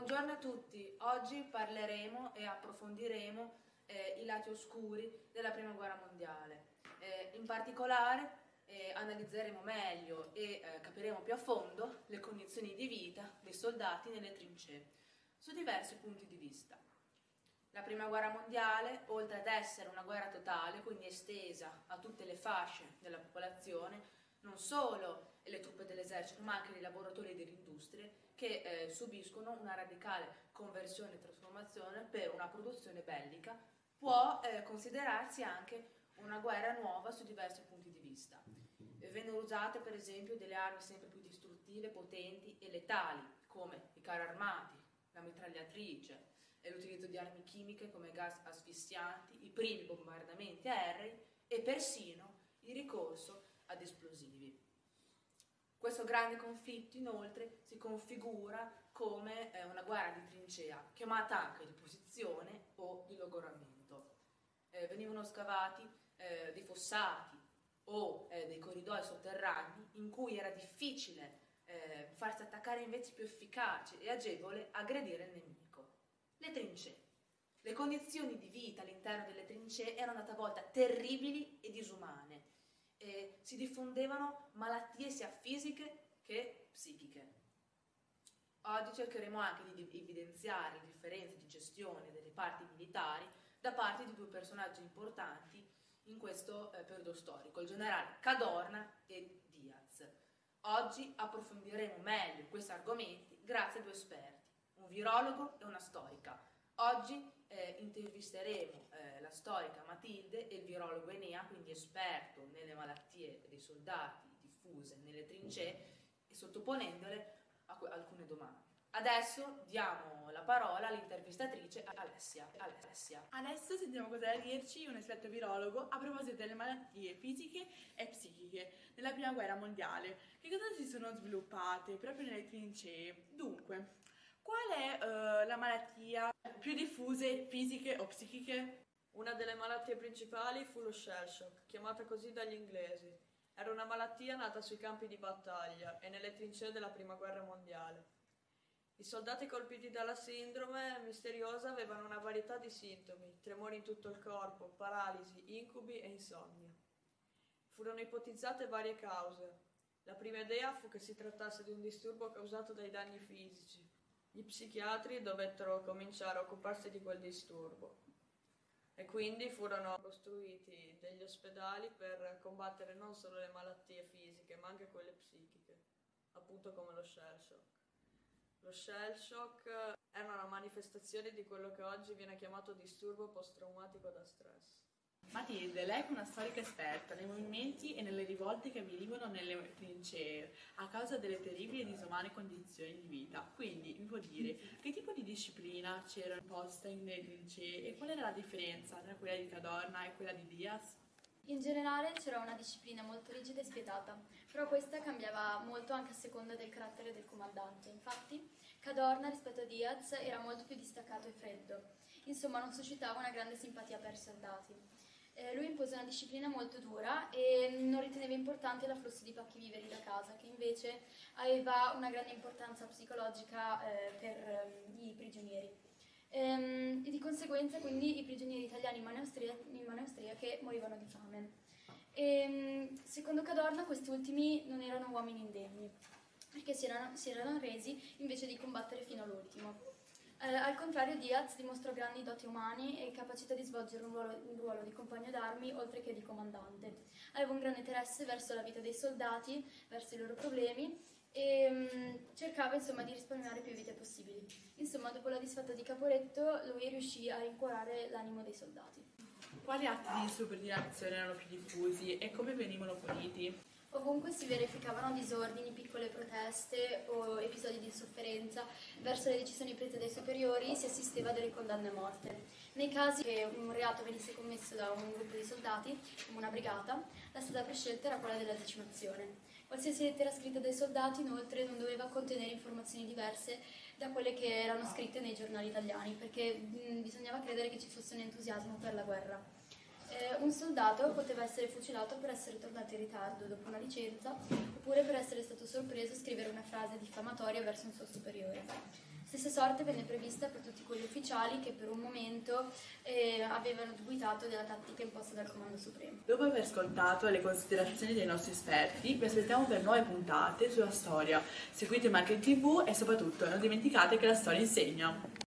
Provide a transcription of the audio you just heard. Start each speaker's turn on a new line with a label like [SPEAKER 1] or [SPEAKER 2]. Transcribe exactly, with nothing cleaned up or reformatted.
[SPEAKER 1] Buongiorno a tutti, oggi parleremo e approfondiremo eh, i lati oscuri della Prima Guerra Mondiale. Eh, in particolare eh, analizzeremo meglio e eh, capiremo più a fondo le condizioni di vita dei soldati nelle trincee, su diversi punti di vista. La Prima Guerra Mondiale, oltre ad essere una guerra totale, quindi estesa a tutte le fasce della popolazione, non solo le truppe dell'esercito ma anche i lavoratori delle industrie che eh, subiscono una radicale conversione e trasformazione per una produzione bellica, può eh, considerarsi anche una guerra nuova su diversi punti di vista. E vennero usate per esempio delle armi sempre più distruttive, potenti e letali, come i carri armati, la mitragliatrice, e l'utilizzo di armi chimiche come gas asfissianti, i primi bombardamenti aerei e persino il ricorso ad esplosivi. Questo grande conflitto inoltre si configura come eh, una guerra di trincea, chiamata anche di posizione o di logoramento. Eh, venivano scavati eh, dei fossati o eh, dei corridoi sotterranei in cui era difficile eh, farsi attaccare invece più efficace e agevole aggredire il nemico. Le trincee. Le condizioni di vita all'interno delle trincee erano talvolta terribili e disumane. E si diffondevano malattie sia fisiche che psichiche. Oggi cercheremo anche di evidenziare le differenze di gestione delle parti militari da parte di due personaggi importanti in questo eh, periodo storico, il generale Cadorna e Diaz. Oggi approfondiremo meglio questi argomenti grazie a due esperti, un virologo e una storica. Oggi eh, intervisteremo eh, la storica Matilde e il virologo Enea, quindi esperto nelle malattie dei soldati diffuse nelle trincee, e sottoponendole a alcune domande. Adesso diamo la parola all'intervistatrice Alessia. Alessia.
[SPEAKER 2] Adesso sentiamo cosa ha da dirci un esperto virologo a proposito delle malattie fisiche e psichiche nella Prima Guerra Mondiale. Che cosa si sono sviluppate proprio nelle trincee? Dunque, qual è uh, la malattia più diffuse, fisiche o psichiche?
[SPEAKER 3] Una delle malattie principali fu lo shell shock, chiamata così dagli inglesi. Era una malattia nata sui campi di battaglia e nelle trincee della Prima Guerra Mondiale. I soldati colpiti dalla sindrome misteriosa avevano una varietà di sintomi, tremori in tutto il corpo, paralisi, incubi e insonnia. Furono ipotizzate varie cause. La prima idea fu che si trattasse di un disturbo causato dai danni fisici. Gli psichiatri dovettero cominciare a occuparsi di quel disturbo e quindi furono costruiti degli ospedali per combattere non solo le malattie fisiche ma anche quelle psichiche, appunto come lo shell shock. Lo shell shock è una manifestazione di quello che oggi viene chiamato disturbo post-traumatico da stress.
[SPEAKER 2] Matilde, lei è una storica esperta nei movimenti e nelle rivolte che avvenivano nelle trincee a causa delle terribili e disumane condizioni di vita. Quindi mi può dire che tipo di disciplina c'era imposta nelle trincee e qual era la differenza tra quella di Cadorna e quella di Diaz?
[SPEAKER 4] In generale c'era una disciplina molto rigida e spietata, però questa cambiava molto anche a seconda del carattere del comandante. Infatti Cadorna rispetto a Diaz era molto più distaccato e freddo, insomma non suscitava una grande simpatia per i soldati. Eh, lui impose una disciplina molto dura e non riteneva importante l'afflusso di pacchi viveri da casa, che invece aveva una grande importanza psicologica eh, per eh, i prigionieri. Ehm, e di conseguenza quindi i prigionieri italiani in mano austriache, in mano austriache morivano di fame. E, secondo Cadorna questi ultimi non erano uomini indegni, perché si erano, si erano resi invece di combattere fino all'ultimo. Eh, al contrario, Diaz dimostrò grandi doti umane e capacità di svolgere un ruolo, un ruolo di compagno d'armi oltre che di comandante. Aveva un grande interesse verso la vita dei soldati, verso i loro problemi e um, cercava insomma di risparmiare più vite possibili. Insomma, dopo la disfatta di Caporetto, lui riuscì a rincuorare l'animo dei soldati.
[SPEAKER 2] Quali atti di subordinazione erano più diffusi e come venivano puniti?
[SPEAKER 4] Ovunque si verificavano disordini, piccole proteste o episodi di sofferenza verso le decisioni prese dai superiori, si assisteva a delle condanne a morte. Nei casi che un reato venisse commesso da un gruppo di soldati, come una brigata, la strada prescelta era quella della decimazione. Qualsiasi lettera scritta dai soldati, inoltre, non doveva contenere informazioni diverse da quelle che erano scritte nei giornali italiani, perché mh, bisognava credere che ci fosse un entusiasmo per la guerra. Eh, un soldato poteva essere fucilato per essere tornato in ritardo dopo una licenza, oppure per essere stato sorpreso a scrivere una frase diffamatoria verso un suo superiore. Stessa sorte venne prevista per tutti quegli ufficiali che per un momento eh, avevano dubitato della tattica imposta dal Comando Supremo.
[SPEAKER 2] Dopo aver ascoltato le considerazioni dei nostri esperti, vi aspettiamo per nuove puntate sulla storia. Seguite Marche tivù e soprattutto non dimenticate che la storia insegna.